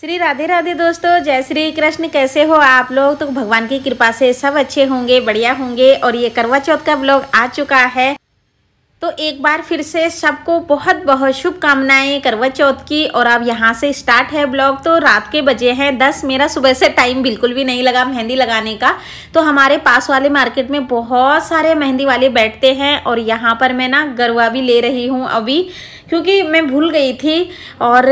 श्री राधे राधे दोस्तों, जय श्री कृष्ण। कैसे हो आप लोग? तो भगवान की कृपा से सब अच्छे होंगे, बढ़िया होंगे। और ये करवा चौथ का ब्लॉग आ चुका है, तो एक बार फिर से सबको बहुत बहुत शुभकामनाएं करवा चौथ की। और अब यहाँ से स्टार्ट है ब्लॉग। तो रात के बजे हैं 10। मेरा सुबह से टाइम बिल्कुल भी नहीं लगा मेहंदी लगाने का। तो हमारे पास वाले मार्केट में बहुत सारे मेहंदी वाले बैठते हैं और यहाँ पर मैं ना गरवा भी ले रही हूँ अभी, क्योंकि मैं भूल गई थी और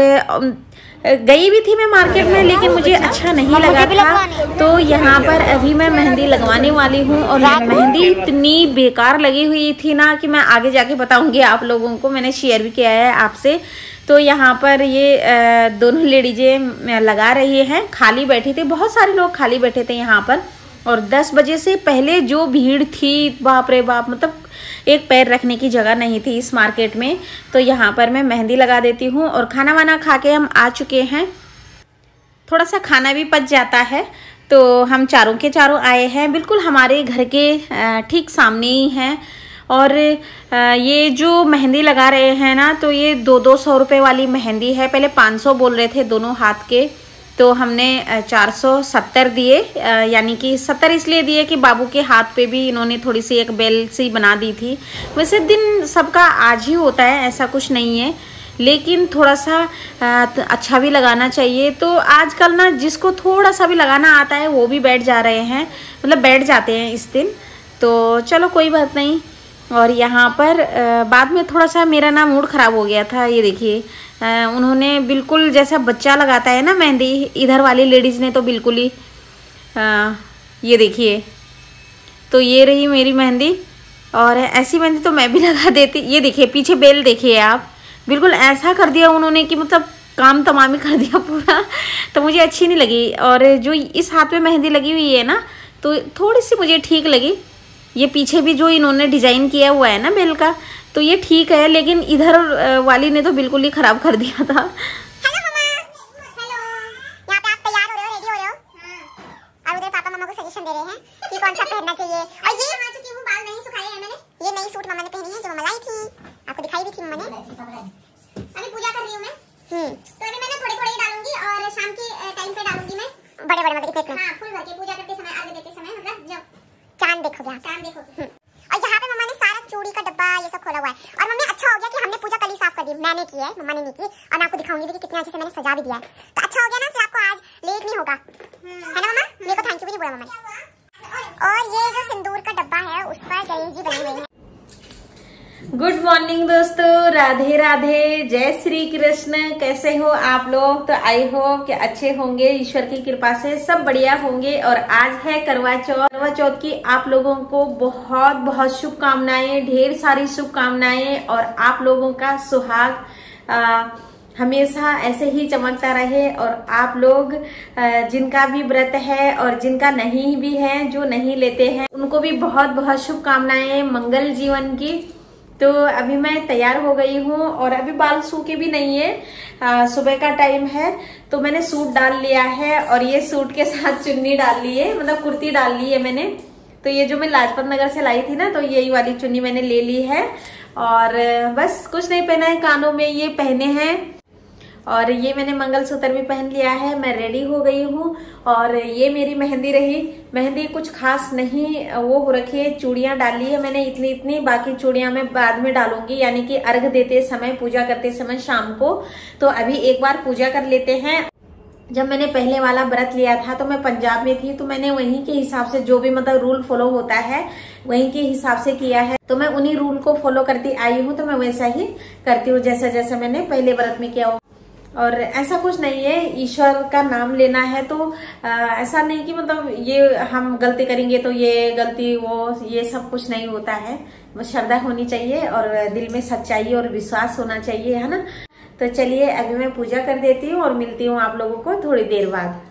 गई भी थी मैं मार्केट में, लेकिन मुझे अच्छा नहीं लगा था। तो यहाँ पर अभी मैं मेहंदी लगवाने वाली हूँ और मेहंदी इतनी बेकार लगी हुई थी ना कि मैं आगे जाके बताऊंगी आप लोगों को। मैंने शेयर भी किया है आपसे। तो यहाँ पर ये दोनों लेडीजें लगा रही हैं, खाली बैठी थी, बहुत सारे लोग खाली बैठे थे यहाँ पर। और 10 बजे से पहले जो भीड़ थी, बाप रे बाप, मतलब एक पैर रखने की जगह नहीं थी इस मार्केट में। तो यहाँ पर मैं मेहंदी लगा देती हूँ। और खाना वाना खा के हम आ चुके हैं, थोड़ा सा खाना भी पच जाता है। तो हम चारों के चारों आए हैं, बिल्कुल हमारे घर के ठीक सामने ही हैं। और ये जो मेहंदी लगा रहे हैं ना, तो ये 200 रुपये वाली मेहंदी है। पहले 500 बोल रहे थे दोनों हाथ के, तो हमने 470 दिए। यानी कि 70 इसलिए दिए कि बाबू के हाथ पे भी इन्होंने थोड़ी सी एक बेल सी बना दी थी। वैसे दिन सबका आज ही होता है, ऐसा कुछ नहीं है, लेकिन थोड़ा सा अच्छा भी लगाना चाहिए। तो आजकल ना जिसको थोड़ा सा भी लगाना आता है वो भी बैठ जा रहे हैं, मतलब बैठ जाते हैं इस दिन। तो चलो कोई बात नहीं। और यहाँ पर बाद में थोड़ा सा मेरा ना मूड ख़राब हो गया था। ये देखिए, उन्होंने बिल्कुल जैसा बच्चा लगाता है ना मेहंदी, इधर वाली लेडीज़ ने तो बिल्कुल ही ये देखिए, तो ये रही मेरी मेहंदी। और ऐसी मेहंदी तो मैं भी लगा देती। ये देखिए पीछे बेल देखिए आप, बिल्कुल ऐसा कर दिया उन्होंने कि मतलब काम तमाम ही कर दिया पूरा। तो मुझे अच्छी नहीं लगी। और जो इस हाथ में मेहंदी लगी हुई है ना, तो थोड़ी सी मुझे ठीक लगी। ये पीछे भी जो इन्होंने डिज़ाइन किया हुआ है ना बेल का, तो ये ठीक है, लेकिन इधर वाली ने तो बिल्कुल ही ख़राब कर दिया था। हेलो मम्मा, हेलो। यहाँ पे आप तैयार हो रहे हो, रेडी हो रहे हो? और उधर पापा मम्मा को सजेशन दे रहे हैं कि कौन सा पहनना चाहिए। और ये आ चुकी हूँ, बाल नहीं सुखाए हैं मैंने। ये नई सूट मम्मा ने पहनी है जो मम्मा लाई थी, आपको दिखाई भी थी मम्मा ने। अभी पूजा कर रही हूँ मैं। तो अभी मैं थोड़े थोड़े डालूंगी और शाम के टाइम पे डालूंगी मैं बड़े बड़े, मतलब इतने। हाँ, फुल भर के पूजा करते समय, आगे देते समय, मतलब जब चांद देखोगे, चांद देखोगे। और यहाँ पे मम्मा ने सारा चूड़ी का डब्बा ये सब खोला हुआ है। और मम्मी अच्छा हो गया कि हमने पूजा कल ही साफ कर दी। मैंने की है, मम्मा ने नहीं की। और मैं आपको दिखाऊंगी भी कि कितने अच्छे से मैंने सजा भी दिया है। तो अच्छा हो गया ना, फिर आपको आज लेट नहीं होगा, है ना मम्मा? मेरे को थैंक यू भी नहीं बोला मम्मा ने। और ये जो सिंदूर का डब्बा है उस पर गणेश जी बने हुए हैं। गुड मॉर्निंग दोस्तों, राधे राधे, जय श्री कृष्ण। कैसे हो आप लोग? तो आई हो कि अच्छे होंगे, ईश्वर की कृपा से सब बढ़िया होंगे। और आज है करवा चौथ। करवा चौथ की आप लोगों को बहुत बहुत शुभकामनाएं, ढेर सारी शुभकामनाएं। और आप लोगों का सुहाग हमेशा ऐसे ही चमकता रहे। और आप लोग जिनका भी व्रत है और जिनका नहीं भी है, जो नहीं लेते हैं, उनको भी बहुत बहुत शुभकामनाएं मंगल जीवन की। तो अभी मैं तैयार हो गई हूँ और अभी बाल सूखे भी नहीं है, सुबह का टाइम है। तो मैंने सूट डाल लिया है और ये सूट के साथ चुन्नी डाल ली है, मतलब कुर्ती डाल ली है मैंने। तो ये जो मैं लाजपत नगर से लाई थी ना, तो यही वाली चुन्नी मैंने ले ली है। और बस कुछ नहीं पहना है, कानों में ये पहने हैं। और ये मैंने मंगलसूत्र भी पहन लिया है, मैं रेडी हो गई हूँ। और ये मेरी मेहंदी रही। मेहंदी कुछ खास नहीं वो हो रखी है, चूड़ियां डाली है मैंने इतनी इतनी, बाकी चूड़ियां मैं बाद में डालूंगी, यानी कि अर्घ देते समय, पूजा करते समय शाम को। तो अभी एक बार पूजा कर लेते हैं। जब मैंने पहले वाला व्रत लिया था तो मैं पंजाब में थी, तो मैंने वहीं के हिसाब से जो भी मतलब रूल फॉलो होता है वहीं के हिसाब से किया है। तो मैं उन्हीं रूल को फॉलो करती आई हूँ। तो मैं वैसा ही करती हूँ जैसा जैसा मैंने पहले व्रत में किया। और ऐसा कुछ नहीं है, ईश्वर का नाम लेना है तो ऐसा नहीं कि मतलब ये हम गलती करेंगे तो ये गलती वो, ये सब कुछ नहीं होता है। बस श्रद्धा होनी चाहिए और दिल में सच्चाई और विश्वास होना चाहिए, है ना। तो चलिए अभी मैं पूजा कर देती हूँ और मिलती हूँ आप लोगों को थोड़ी देर बाद।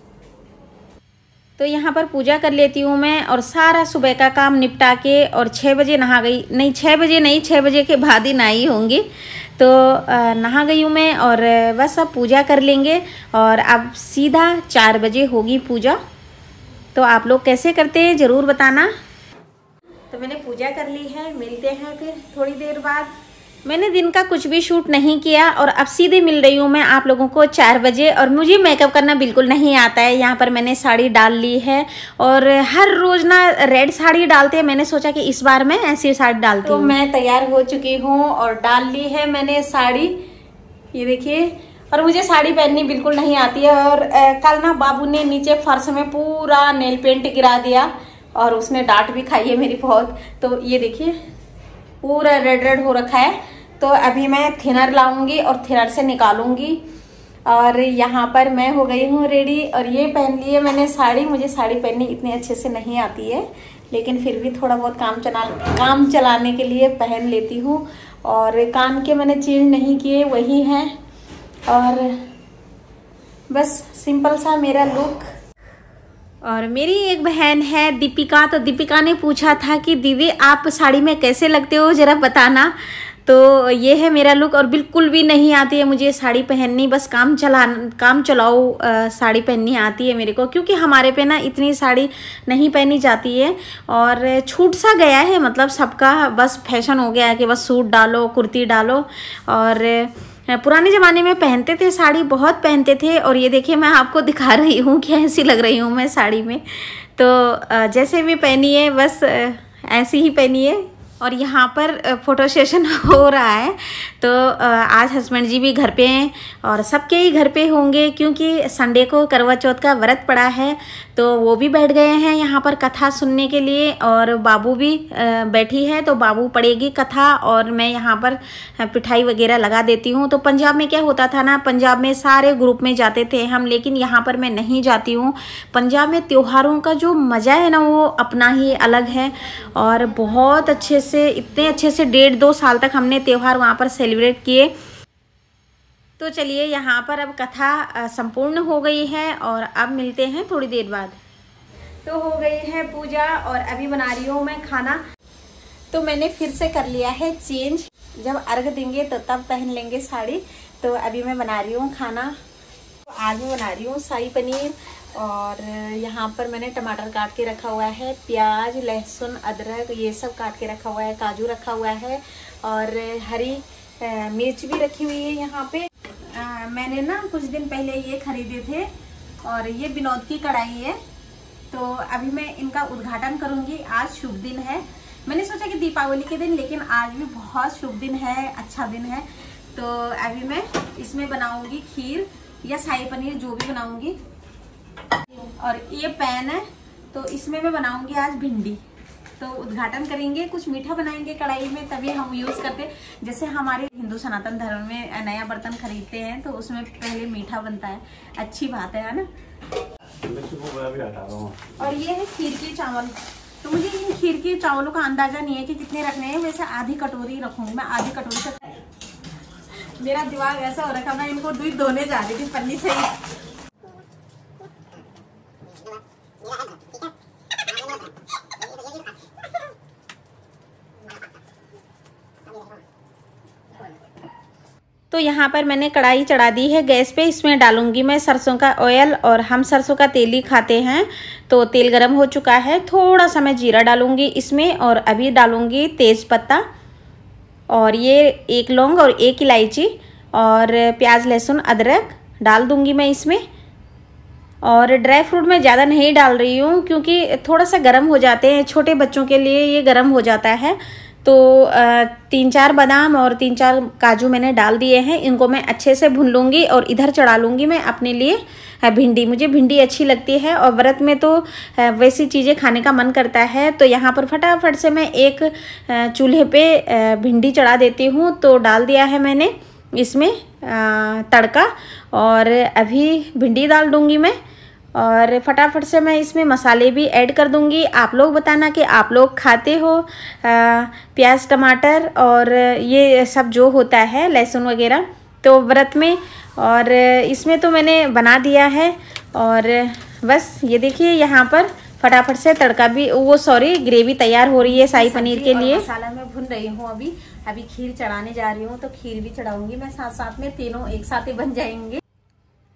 तो यहाँ पर पूजा कर लेती हूँ मैं और सारा सुबह का काम निपटा के, और 6 बजे नहा गई, नहीं 6 बजे नहीं, 6 बजे के बाद ही नहाई होंगी। तो नहा गई हूँ मैं और बस अब पूजा कर लेंगे। और अब सीधा 4 बजे होगी पूजा। तो आप लोग कैसे करते हैं ज़रूर बताना। तो मैंने पूजा कर ली है, मिलते हैं फिर थोड़ी देर बाद। मैंने दिन का कुछ भी शूट नहीं किया और अब सीधे मिल रही हूँ मैं आप लोगों को 4 बजे। और मुझे मेकअप करना बिल्कुल नहीं आता है। यहाँ पर मैंने साड़ी डाल ली है और हर रोज़ ना रेड साड़ी डालते हैं, मैंने सोचा कि इस बार मैं ऐसी साड़ी डालती हूँ। तो मैं तैयार हो चुकी हूँ और डाल ली है मैंने साड़ी, ये देखिए। और मुझे साड़ी पहननी बिल्कुल नहीं आती है। और कल ना बाबू ने नीचे फर्श में पूरा नेल पेंट गिरा दिया और उसने डांट भी खाई है मेरी बहुत। तो ये देखिए पूरा रेड रेड हो रखा है। तो अभी मैं थिनर लाऊंगी और थिनर से निकालूंगी। और यहाँ पर मैं हो गई हूँ रेडी और ये पहन ली है मैंने साड़ी। मुझे साड़ी पहननी इतने अच्छे से नहीं आती है, लेकिन फिर भी थोड़ा बहुत काम चलाने के लिए पहन लेती हूँ। और कान के मैंने चेंज नहीं किए, वही हैं। और बस सिंपल सा मेरा लुक। और मेरी एक बहन है दीपिका, तो दीपिका ने पूछा था कि दीदी आप साड़ी में कैसे लगते हो, ज़रा बताना। तो ये है मेरा लुक और बिल्कुल भी नहीं आती है मुझे साड़ी पहननी, बस काम चलाओ साड़ी पहननी आती है मेरे को, क्योंकि हमारे पे ना इतनी साड़ी नहीं पहनी जाती है। और छूट सा गया है, मतलब सबका बस फैशन हो गया है कि बस सूट डालो, कुर्ती डालो। और पुराने ज़माने में पहनते थे साड़ी, बहुत पहनते थे। और ये देखिए मैं आपको दिखा रही हूँ कि ऐसी लग रही हूँ मैं साड़ी में। तो जैसे भी पहनी है बस ऐसी ही पहनी है। और यहाँ पर फ़ोटो सेशन हो रहा है। तो आज हस्बैंड जी भी घर पे हैं और सबके ही घर पे होंगे, क्योंकि संडे को करवा चौथ का व्रत पड़ा है। तो वो भी बैठ गए हैं यहाँ पर कथा सुनने के लिए। और बाबू भी बैठी है, तो बाबू पढ़ेगी कथा और मैं यहाँ पर पिठाई वगैरह लगा देती हूँ। तो पंजाब में क्या होता था ना, पंजाब में सारे ग्रुप में जाते थे हम, लेकिन यहाँ पर मैं नहीं जाती हूँ। पंजाब में त्योहारों का जो मज़ा है ना वो अपना ही अलग है। और बहुत अच्छे से, इतने अच्छे से 1.5-2 साल तक हमने त्यौहार वहाँ पर सेलिब्रेट किए। तो चलिए यहाँ पर अब कथा संपूर्ण हो गई है और अब मिलते हैं थोड़ी देर बाद। तो हो गई है पूजा और अभी बना रही हूँ मैं खाना। तो मैंने फिर से कर लिया है चेंज, जब अर्घ देंगे तो तब पहन लेंगे साड़ी। तो अभी मैं बना रही हूँ खाना। तो आज मैं बना रही हूँ शाही पनीर। और यहाँ पर मैंने टमाटर काट के रखा हुआ है, प्याज, लहसुन, अदरक ये सब काट के रखा हुआ है, काजू रखा हुआ है और हरी मिर्च भी रखी हुई है यहाँ पे। मैंने ना कुछ दिन पहले ये खरीदे थे और ये विनोद की कढ़ाई है। तो अभी मैं इनका उद्घाटन करूँगी। आज शुभ दिन है, मैंने सोचा कि दीपावली के दिन, लेकिन आज भी बहुत शुभ दिन है, अच्छा दिन है। तो अभी मैं इसमें बनाऊँगी खीर या शाही पनीर, जो भी बनाऊँगी। और ये पैन है, तो इसमें मैं बनाऊंगी आज भिंडी। तो उद्घाटन करेंगे, कुछ मीठा बनाएंगे कढ़ाई में, तभी हम यूज करते। जैसे हमारे हिंदू सनातन धर्म में नया बर्तन खरीदते हैं तो उसमें पहले मीठा बनता है, अच्छी बात है ना। और ये है खीर के चावल। तो मुझे इन खीर के चावलों का अंदाजा नहीं है कि कितने रखने हैं, वैसे आधी कटोरी रखूंगी मैं, आधी कटोरी से। मेरा दिमाग ऐसा हो रखा, मैं इनको दूध धोने जा रही थी पन्नी से ही। तो यहाँ पर मैंने कढ़ाई चढ़ा दी है गैस पे। इसमें डालूंगी मैं सरसों का ऑयल, और हम सरसों का तेल ही खाते हैं। तो तेल गरम हो चुका है, थोड़ा सा मैं जीरा डालूंगी इसमें। और अभी डालूंगी तेज़ पत्ता और ये 1 लौंग और 1 इलायची और प्याज, लहसुन, अदरक डाल दूंगी मैं इसमें। और ड्राई फ्रूट मैं ज़्यादा नहीं डाल रही हूँ, क्योंकि थोड़ा सा गर्म हो जाते हैं, छोटे बच्चों के लिए ये गर्म हो जाता है। तो 3-4 बादाम और 3-4 काजू मैंने डाल दिए हैं। इनको मैं अच्छे से भून लूँगी और इधर चढ़ा लूँगी मैं अपने लिए भिंडी। मुझे भिंडी अच्छी लगती है और व्रत में तो वैसी चीज़ें खाने का मन करता है। तो यहाँ पर फटाफट से मैं एक चूल्हे पे भिंडी चढ़ा देती हूँ। तो डाल दिया है मैंने इसमें तड़का और अभी भिंडी डाल दूँगी मैं। और फटाफट से मैं इसमें मसाले भी ऐड कर दूंगी। आप लोग बताना कि आप लोग खाते हो प्याज, टमाटर और ये सब जो होता है, लहसुन वगैरह, तो व्रत में। और इसमें तो मैंने बना दिया है। और बस ये देखिए यहाँ पर फटाफट से तड़का भी, ग्रेवी तैयार हो रही है शाही पनीर के लिए। मसाला मैं भून रही हूँ अभी खीर चढ़ाने जा रही हूँ। तो खीर भी चढ़ाऊंगी मैं साथ साथ में, तीनों एक साथ ही बन जाएंगे।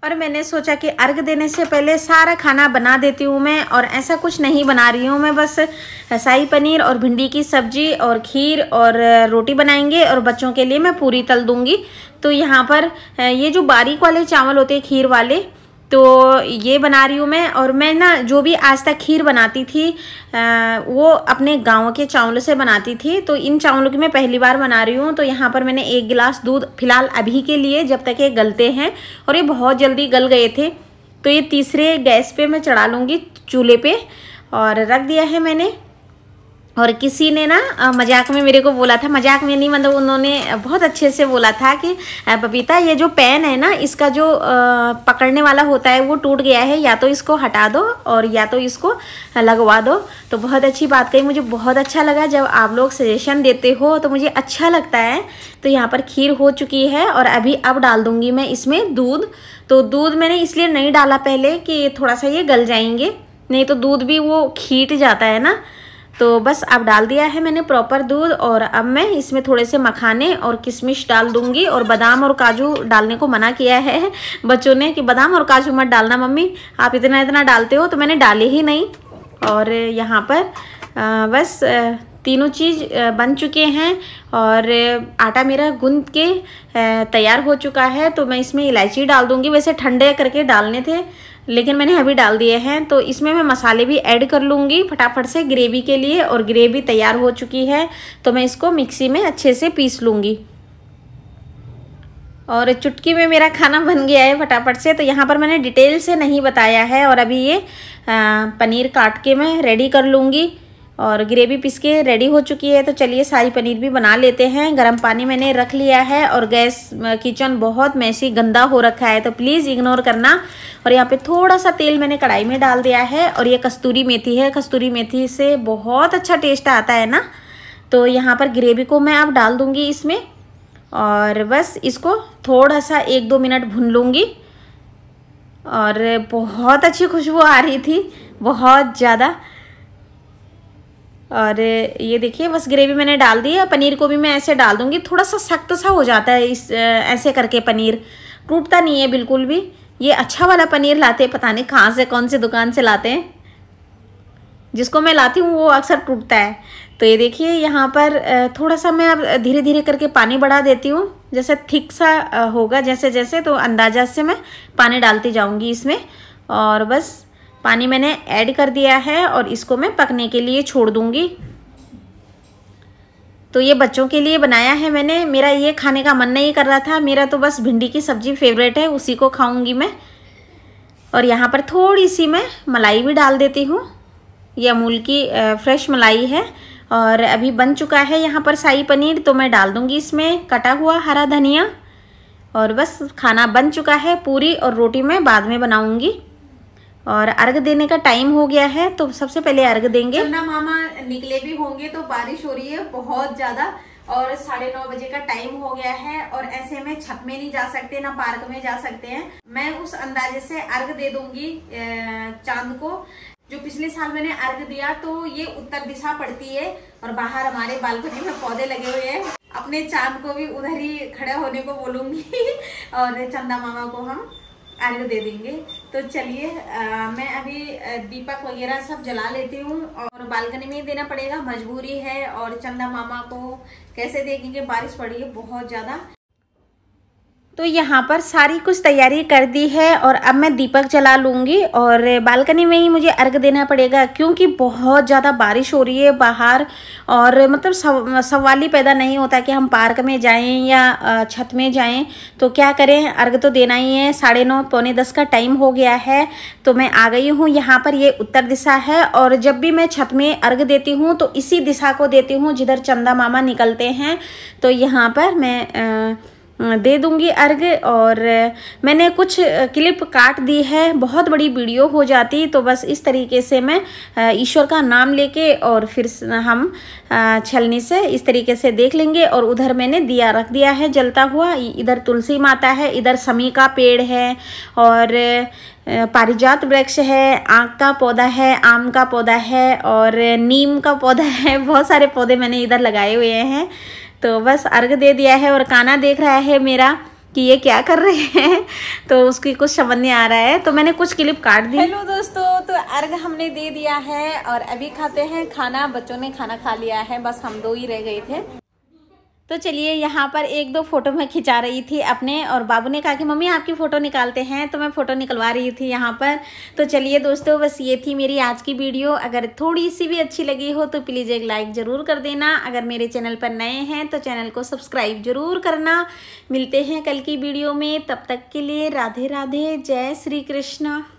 और मैंने सोचा कि अर्घ देने से पहले सारा खाना बना देती हूँ मैं, और ऐसा कुछ नहीं बना रही हूँ मैं, बस शाही पनीर और भिंडी की सब्जी और खीर और रोटी बनाएंगे और बच्चों के लिए मैं पूरी तल दूँगी। तो यहाँ पर ये जो बारीक वाले चावल होते हैं खीर वाले, तो ये बना रही हूँ मैं। और मैं ना जो भी आज तक खीर बनाती थी वो अपने गांव के चावलों से बनाती थी, तो इन चावलों की मैं पहली बार बना रही हूँ। तो यहाँ पर मैंने 1 गिलास दूध फिलहाल अभी के लिए, जब तक ये गलते हैं, और ये बहुत जल्दी गल गए थे, तो ये तीसरे गैस पे मैं चढ़ा लूँगी चूल्हे पे, और रख दिया है मैंने। और किसी ने ना मजाक में मेरे को बोला था, मजाक में नहीं मतलब उन्होंने बहुत अच्छे से बोला था कि बबीता ये जो पेन है ना, इसका जो पकड़ने वाला होता है वो टूट गया है, या तो इसको हटा दो और या तो इसको लगवा दो। तो बहुत अच्छी बात कही, मुझे बहुत अच्छा लगा जब आप लोग सजेशन देते हो, तो मुझे अच्छा लगता है। तो यहाँ पर खीर हो चुकी है और अभी अब डाल दूँगी मैं इसमें दूध। तो दूध मैंने इसलिए नहीं डाला पहले कि थोड़ा सा ये गल जाएंगे, नहीं तो दूध भी वो खींच जाता है ना। तो बस अब डाल दिया है मैंने प्रॉपर दूध, और अब मैं इसमें थोड़े से मखाने और किशमिश डाल दूंगी। और बादाम और काजू डालने को मना किया है बच्चों ने कि बादाम और काजू मत डालना मम्मी, आप इतना इतना डालते हो, तो मैंने डाले ही नहीं। और यहाँ पर बस तीनों चीज़ बन चुके हैं और आटा मेरा गूंद के तैयार हो चुका है। तो मैं इसमें इलायची डाल दूंगी, वैसे ठंडे करके डालने थे लेकिन मैंने अभी डाल दिए हैं। तो इसमें मैं मसाले भी ऐड कर लूँगी फटाफट से ग्रेवी के लिए, और ग्रेवी तैयार हो चुकी है तो मैं इसको मिक्सी में अच्छे से पीस लूँगी। और चुटकी में मेरा खाना बन गया है फटाफट से। तो यहाँ पर मैंने डिटेल से नहीं बताया है। और अभी ये पनीर काट के मैं रेडी कर लूँगी, और ग्रेवी पीस के रेडी हो चुकी है। तो चलिए शाही पनीर भी बना लेते हैं। गर्म पानी मैंने रख लिया है, और गैस किचन बहुत मैसी गंदा हो रखा है, तो प्लीज़ इग्नोर करना। और यहाँ पे थोड़ा सा तेल मैंने कढ़ाई में डाल दिया है, और ये कस्तूरी मेथी है, कस्तूरी मेथी से बहुत अच्छा टेस्ट आता है ना। तो यहाँ पर ग्रेवी को मैं अब डाल दूँगी इसमें, और बस इसको थोड़ा सा 1-2 मिनट भून लूँगी। और बहुत अच्छी खुशबू आ रही थी, बहुत ज़्यादा। और ये देखिए बस ग्रेवी मैंने डाल दी है। पनीर को भी मैं ऐसे डाल दूंगी, थोड़ा सा सख्त सा हो जाता है इस ऐसे करके, पनीर टूटता नहीं है बिल्कुल भी। ये अच्छा वाला पनीर लाते हैं, पता नहीं कहाँ से, कौन से दुकान से लाते हैं, जिसको मैं लाती हूँ वो अक्सर टूटता है। तो ये देखिए यहाँ पर थोड़ा सा मैं अब धीरे धीरे करके पानी बढ़ा देती हूँ, जैसे थिक सा होगा जैसे जैसे, तो अंदाजा से मैं पानी डालती जाऊँगी इसमें। और बस पानी मैंने ऐड कर दिया है और इसको मैं पकने के लिए छोड़ दूंगी। तो ये बच्चों के लिए बनाया है मैंने, मेरा ये खाने का मन नहीं कर रहा था, मेरा तो बस भिंडी की सब्जी फेवरेट है, उसी को खाऊंगी मैं। और यहाँ पर थोड़ी सी मैं मलाई भी डाल देती हूँ, ये अमूल की फ्रेश मलाई है। और अभी बन चुका है यहाँ पर शाही पनीर, तो मैं डाल दूँगी इसमें कटा हुआ हरा धनिया। और बस खाना बन चुका है। पूरी और रोटी मैं बाद में बनाऊँगी। और अर्घ देने का टाइम हो गया है, तो सबसे पहले अर्घ देंगे। चंदा मामा निकले भी होंगे, तो बारिश हो रही है बहुत ज्यादा, और 9:30 बजे का टाइम हो गया है, और ऐसे में छत में नहीं जा सकते ना पार्क में जा सकते हैं। मैं उस अंदाजे से अर्घ दे दूंगी चांद को। जो पिछले साल मैंने अर्घ दिया तो ये उत्तर दिशा पड़ती है, और बाहर हमारे बालकनी में पौधे लगे हुए हैं। अपने चांद को भी उधर ही खड़े होने को बोलूंगी और चंदा मामा को हम अर्घ दे देंगे। तो चलिए मैं अभी दीपक वगैरह सब जला लेती हूँ, और बालकनी में ही देना पड़ेगा, मजबूरी है। और चंदा मामा को कैसे देखेंगे, बारिश पड़ी है बहुत ज़्यादा। तो यहाँ पर सारी कुछ तैयारी कर दी है, और अब मैं दीपक जला लूँगी, और बालकनी में ही मुझे अर्घ देना पड़ेगा क्योंकि बहुत ज़्यादा बारिश हो रही है बाहर। और मतलब सवाल ही पैदा नहीं होता कि हम पार्क में जाएं या छत में जाएं, तो क्या करें, अर्घ तो देना ही है। 9:30 पौने 10 का टाइम हो गया है। तो मैं आ गई हूँ यहाँ पर, ये उत्तर दिशा है, और जब भी मैं छत में अर्घ देती हूँ तो इसी दिशा को देती हूँ जिधर चंदा मामा निकलते हैं। तो यहाँ पर मैं दे दूंगी अर्घ। और मैंने कुछ क्लिप काट दी है, बहुत बड़ी वीडियो हो जाती, तो बस इस तरीके से मैं ईश्वर का नाम लेके और फिर हम छलनी से इस तरीके से देख लेंगे। और उधर मैंने दिया रख दिया है जलता हुआ, इधर तुलसी माता है, इधर समी का पेड़ है, और पारिजात वृक्ष है, आँख का पौधा है, आम का पौधा है, और नीम का पौधा है। बहुत सारे पौधे मैंने इधर लगाए हुए हैं। तो बस अर्घ दे दिया है, और काना देख रहा है मेरा कि ये क्या कर रहे हैं, तो उसकी कुछ समझ नहीं आ रहा है, तो मैंने कुछ क्लिप काट दी। हेलो दोस्तों, तो अर्घ हमने दे दिया है और अभी खाते हैं खाना। बच्चों ने खाना खा लिया है, बस हम 2 ही रह गए थे। तो चलिए, यहाँ पर 1-2 फोटो मैं खिंचा रही थी अपने, और बाबू ने कहा कि मम्मी आपकी फ़ोटो निकालते हैं, तो मैं फ़ोटो निकलवा रही थी यहाँ पर। तो चलिए दोस्तों, बस ये थी मेरी आज की वीडियो। अगर थोड़ी सी भी अच्छी लगी हो तो प्लीज़ एक लाइक ज़रूर कर देना। अगर मेरे चैनल पर नए हैं तो चैनल को सब्सक्राइब ज़रूर करना। मिलते हैं कल की वीडियो में, तब तक के लिए राधे राधे, जय श्री कृष्ण।